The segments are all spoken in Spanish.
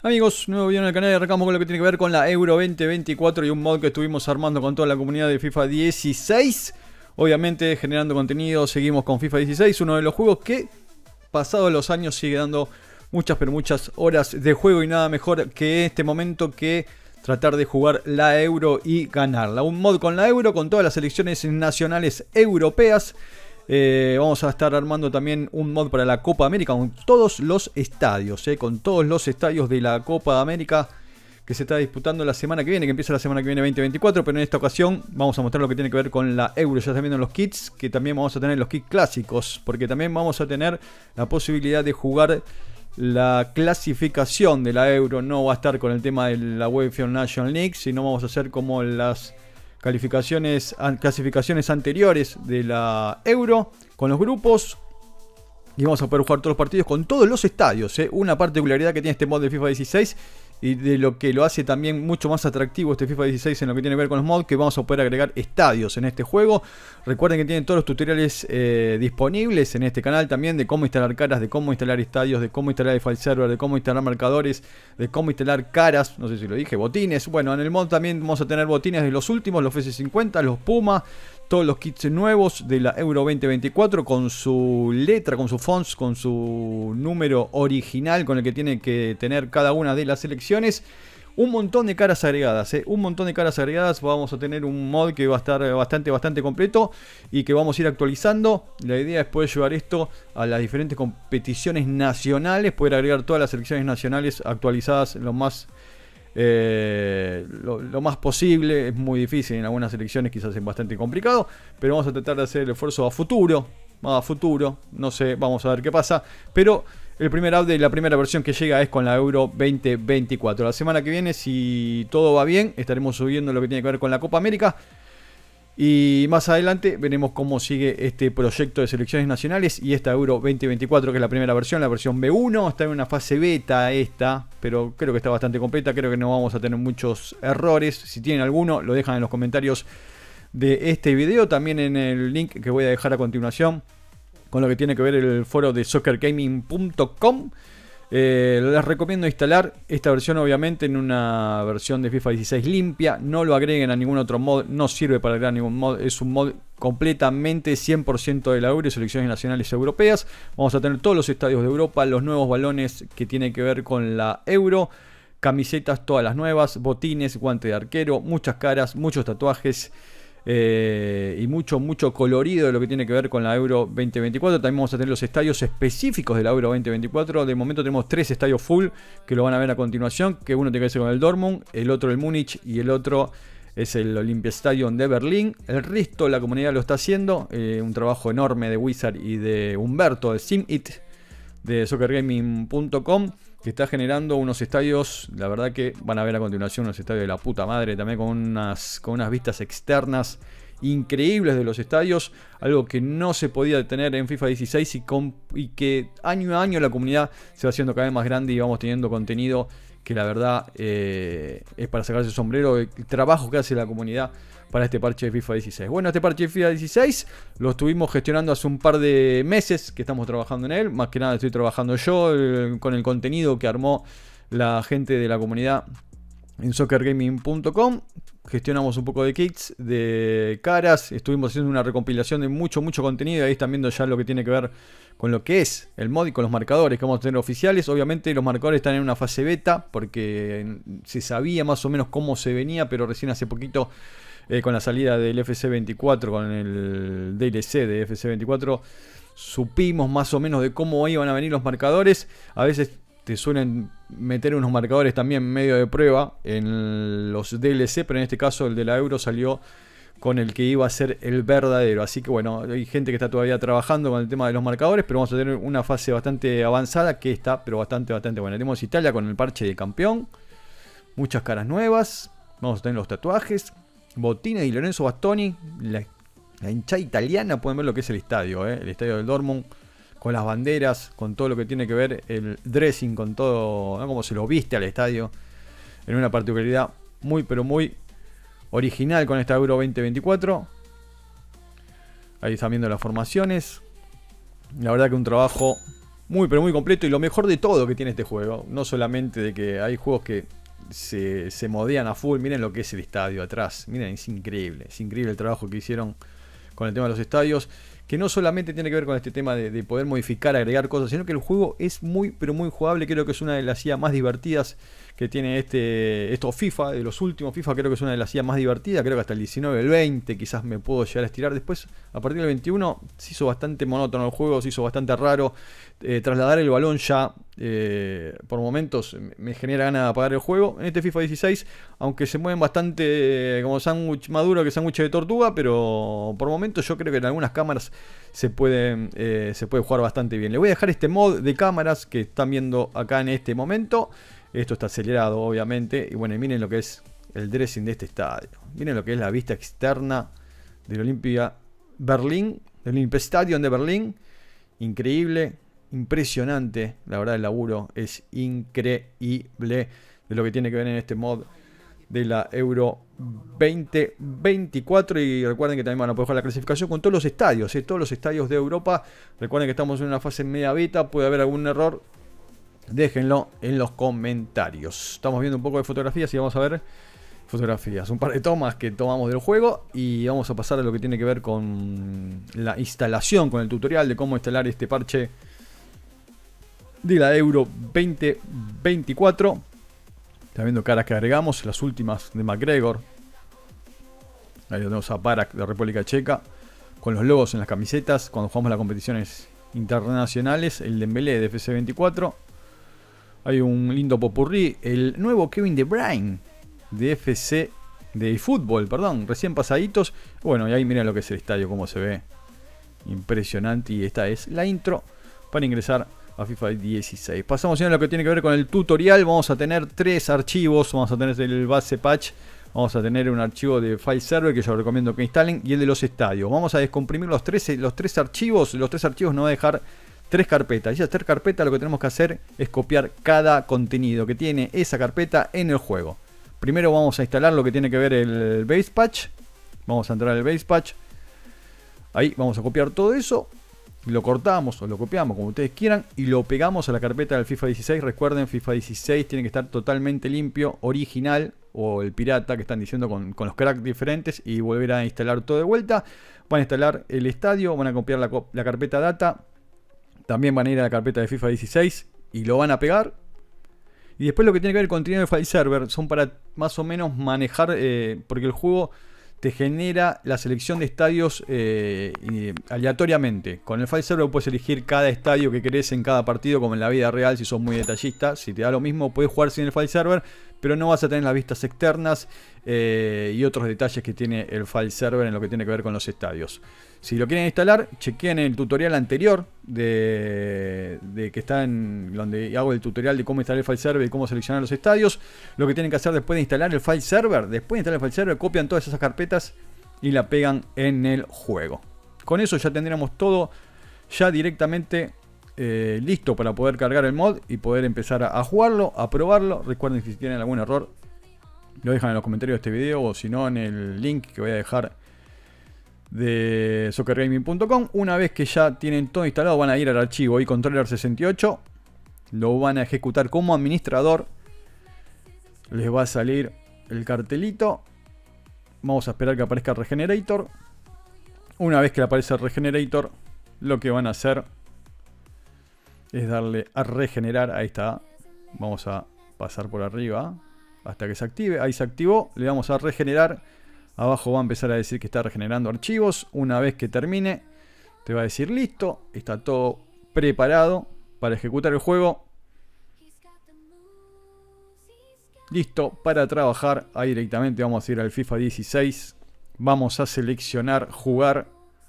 Amigos, nuevo video en el canal y arrancamos con lo que tiene que ver con la Euro 2024 y un mod que estuvimos armando con toda la comunidad de FIFA 16. Obviamente generando contenido, seguimos con FIFA 16, uno de los juegos que pasados los años sigue dando muchas pero muchas horas de juego y nada mejor que este momento que tratar de jugar la Euro y ganarla. Un mod con la Euro, con todas las selecciones nacionales europeas. Vamos a estar armando también un mod para la Copa América con todos los estadios, con todos los estadios de la Copa América que se está disputando la semana que viene, que empieza la semana que viene 2024, pero en esta ocasión vamos a mostrar lo que tiene que ver con la Euro. Ya están viendo los kits, que también vamos a tener los kits clásicos, porque también vamos a tener la posibilidad de jugar la clasificación de la Euro. No va a estar con el tema de la UEFA National League, sino vamos a hacer como las clasificaciones anteriores de la Euro con los grupos y vamos a poder jugar todos los partidos con todos los estadios. Una particularidad que tiene este mod de FIFA 16 y de lo que lo hace también mucho más atractivo este FIFA 16 en lo que tiene que ver con los mods, que vamos a poder agregar estadios en este juego. Recuerden que tienen todos los tutoriales disponibles en este canal también, de cómo instalar caras, de cómo instalar estadios, de cómo instalar el file server, de cómo instalar marcadores, de cómo instalar caras, no sé si lo dije, botines. Bueno, en el mod también vamos a tener botines de los últimos, los FC50, los Puma, todos los kits nuevos de la Euro 2024 con su letra, con su fonts, con su número original con el que tiene que tener cada una de las selecciones. Un montón de caras agregadas, un montón de caras agregadas. Vamos a tener un mod que va a estar bastante completo y que vamos a ir actualizando. La idea es poder llevar esto a las diferentes competiciones nacionales, poder agregar todas las selecciones nacionales actualizadas lo más posible. Es muy difícil en algunas selecciones, quizás es bastante complicado, pero vamos a tratar de hacer el esfuerzo a futuro, no sé, vamos a ver qué pasa, pero el primer update, la primera versión que llega es con la Euro 2024. La semana que viene, si todo va bien, estaremos subiendo lo que tiene que ver con la Copa América. Y más adelante veremos cómo sigue este proyecto de selecciones nacionales y esta Euro 2024, que es la primera versión, la versión B1. Está en una fase beta esta, pero creo que está bastante completa. Creo que no vamos a tener muchos errores. Si tienen alguno, lo dejan en los comentarios de este video. También en el link que voy a dejar a continuación, con lo que tiene que ver el foro de soccergaming.com. Les recomiendo instalar esta versión, obviamente en una versión de FIFA 16 limpia. No lo agreguen a ningún otro mod, no sirve para agregar ningún mod. Es un mod completamente 100% de la Euro y selecciones nacionales europeas. Vamos a tener todos los estadios de Europa, los nuevos balones que tienen que ver con la Euro, camisetas todas las nuevas, botines, guante de arquero, muchas caras, muchos tatuajes. Y mucho colorido de lo que tiene que ver con la Euro 2024. También vamos a tener los estadios específicos de la Euro 2024. De momento tenemos 3 estadios full que lo van a ver a continuación, que uno tiene que ver con el Dortmund, el otro el Múnich y el otro es el Olympiastadion de Berlín. El resto la comunidad lo está haciendo, un trabajo enorme de Wizard y de Humberto de SimIt de soccergaming.com, que está generando unos estadios, la verdad que van a ver a continuación unos estadios de la puta madre, también con unas vistas externas increíbles de los estadios, algo que no se podía tener en FIFA 16 y que año a año la comunidad se va haciendo cada vez más grande y vamos teniendo contenido que la verdad es para sacarse el sombrero el trabajo que hace la comunidad para este parche de FIFA 16. Bueno, este parche de FIFA 16 lo estuvimos gestionando hace un par de meses que estamos trabajando en él. Más que nada estoy trabajando yo con el contenido que armó la gente de la comunidad en soccergaming.com. Gestionamos un poco de kits, de caras. Estuvimos haciendo una recompilación de mucho contenido. Ahí están viendo ya lo que tiene que ver con lo que es el mod y con los marcadores que vamos a tener oficiales. Obviamente los marcadores están en una fase beta porque se sabía más o menos cómo se venía, pero recién hace poquito, con la salida del FC24, con el DLC de FC24, supimos más o menos de cómo iban a venir los marcadores. A veces te suelen meter unos marcadores también medio de prueba en los DLC, pero en este caso el de la Euro salió con el que iba a ser el verdadero. Así que bueno, hay gente que está todavía trabajando con el tema de los marcadores, pero vamos a tener una fase bastante avanzada que está, pero bastante buena. Tenemos Italia con el parche de campeón, muchas caras nuevas, vamos a tener los tatuajes, botines y Lorenzo Bastoni, la hinchada italiana. Pueden ver lo que es el estadio del Dortmund, con las banderas, con todo lo que tiene que ver el dressing, con todo, ¿no? Como se lo viste al estadio, en una particularidad muy original con esta Euro 2024. Ahí están viendo las formaciones. La verdad que un trabajo muy pero muy completo, y lo mejor de todo que tiene este juego, no solamente de que hay juegos que se modean a full, miren lo que es el estadio atrás, miren, es increíble el trabajo que hicieron con el tema de los estadios, que no solamente tiene que ver con este tema de poder modificar, agregar cosas, sino que el juego es muy pero muy jugable. Creo que es una de las IA más divertidas que tiene estos FIFA, de los últimos FIFA. Creo que es una de las IA más divertidas. Creo que hasta el 19, el 20 quizás me puedo llegar a estirar. Después, a partir del 21 se hizo bastante monótono el juego, se hizo bastante raro. Trasladar el balón ya por momentos me genera ganas de apagar el juego. En este FIFA 16, aunque se mueven bastante como sándwich maduro que sándwich de tortuga, pero por momentos yo creo que en algunas cámaras se puede jugar bastante bien. Le voy a dejar este mod de cámaras que están viendo acá en este momento. Esto está acelerado obviamente. Y bueno, miren lo que es el dressing de este estadio. Miren lo que es la vista externa del Olympia Berlín, del Olympia Stadium de Berlín. Increíble, impresionante. La verdad, el laburo es increíble de lo que tiene que ver en este mod de la Euro 2024. Y recuerden que también van a poder jugar la clasificación con todos los estadios, todos los estadios de Europa. Recuerden que estamos en una fase media beta, puede haber algún error, déjenlo en los comentarios. Estamos viendo un poco de fotografías y vamos a ver fotografías, un par de tomas que tomamos del juego, y vamos a pasar a lo que tiene que ver con la instalación, con el tutorial de cómo instalar este parche de la Euro 2024. Está viendo caras que agregamos, las últimas de McGregor. Ahí lo tenemos a Barak de República Checa, con los logos en las camisetas cuando jugamos las competiciones internacionales. El Dembélé de FC24. Hay un lindo popurrí, el nuevo Kevin De Bruyne de FC, de fútbol, perdón, recién pasaditos. Bueno, y ahí miren lo que es el estadio, cómo se ve. Impresionante. Y esta es la intro para ingresar a FIFA 16. Pasamos ya a lo que tiene que ver con el tutorial. Vamos a tener 3 archivos. Vamos a tener el base patch. Vamos a tener un archivo de file server que yo recomiendo que instalen, y el de los estadios. Vamos a descomprimir los tres archivos. Los 3 archivos nos va a dejar 3 carpetas. Y esas 3 carpetas, lo que tenemos que hacer es copiar cada contenido que tiene esa carpeta en el juego. Primero vamos a instalar lo que tiene que ver el base patch. Vamos a entrar al base patch. Ahí vamos a copiar todo eso. Lo cortamos o lo copiamos como ustedes quieran y lo pegamos a la carpeta del FIFA 16. Recuerden, FIFA 16 tiene que estar totalmente limpio, original, o el pirata que están diciendo con los cracks diferentes, y volver a instalar todo de vuelta. Van a instalar el estadio, van a copiar la carpeta data. También van a ir a la carpeta de FIFA 16 y lo van a pegar. Y después lo que tiene que ver con contenido de file server son para más o menos manejar, porque el juego te genera la selección de estadios aleatoriamente. Con el file server puedes elegir cada estadio que querés en cada partido, como en la vida real si sos muy detallista. Si te da lo mismo, puedes jugar sin el file server, pero no vas a tener las vistas externas y otros detalles que tiene el file server en lo que tiene que ver con los estadios. Si lo quieren instalar, chequen el tutorial anterior de que está en donde hago el tutorial de cómo instalar el file server y cómo seleccionar los estadios. Lo que tienen que hacer después de instalar el file server, copian todas esas carpetas y la pegan en el juego. Con eso ya tendríamos todo ya directamente listo para poder cargar el mod y poder empezar a jugarlo, a probarlo. Recuerden que si tienen algún error lo dejan en los comentarios de este video, o si no en el link que voy a dejar de soccergaming.com. Una vez que ya tienen todo instalado, van a ir al archivo iController68, lo van a ejecutar como administrador, les va a salir el cartelito. Vamos a esperar que aparezca el Regenerator. Una vez que le aparece el Regenerator, lo que van a hacer es darle a regenerar. Ahí está. Vamos a pasar por arriba hasta que se active. Ahí se activó. Le damos a regenerar. Abajo va a empezar a decir que está regenerando archivos. Una vez que termine, te va a decir listo. Está todo preparado para ejecutar el juego. Listo para trabajar. Ahí directamente vamos a ir al FIFA 16. Vamos a seleccionar jugar.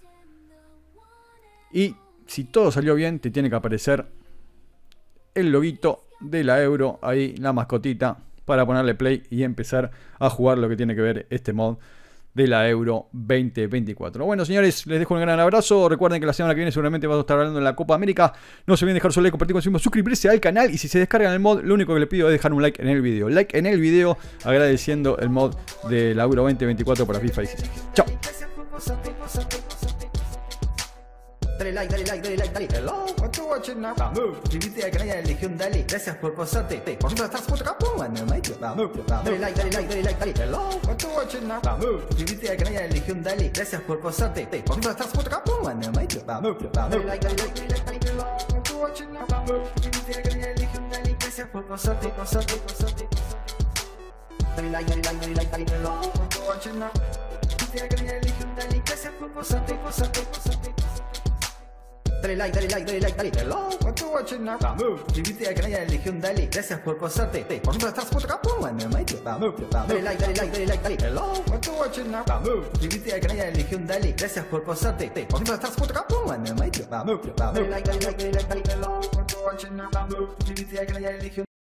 Y si todo salió bien, te tiene que aparecer el loguito de la Euro. Ahí la mascotita para ponerle play y empezar a jugar lo que tiene que ver este mod de la Euro 2024. Bueno, señores, les dejo un gran abrazo. Recuerden que la semana que viene seguramente vamos a estar hablando de la Copa América. No se olviden dejar su like, compartir con suscribirse al canal. Y si se descargan el mod, lo único que les pido es dejar un like en el video. Like en el video agradeciendo el mod de la Euro 2024 para FIFA 16. Chao. Dale like, dale like, dale like, dale. Hello, what you watching now? Move. Suscríbete al canal de Legión Dale. Gracias por pasarte. Por ejemplo, estás por acá, bueno, mate. Dale like, dale like, dale like, dale. Hello, what you watching now? Move. Suscríbete al canal de Legión Dale. Gracias por pasarte. Por ejemplo, estás por acá, bueno, mate. Dale like, dale like, dale like, dale. Hello, what you watching now? Move. Suscríbete al canal de Legión Dale. Gracias por pasarte, pasarte, pasarte. Dale like, dale like, dale like, dale. Hello, what you watching now? Suscríbete al canal de Legión Dale. Gracias por pasarte, pasarte, pasarte. Dale like, dale like, dale like, dale. Hello, what you watching now? Move. Suscríbete al canal de Legión Dale. Gracias por pasarte. Por ejemplo, estás por acá, bueno, mate. Dale like, dale like, dale like, dale. Hello, what you watching now? Move. Suscríbete al canal de Legión Dale. Gracias por pasarte. Por ejemplo, estás por acá, bueno, mate. Dale like, dale like, dale like, dale. Hello, what you watching now? Move. Suscríbete al canal de Legión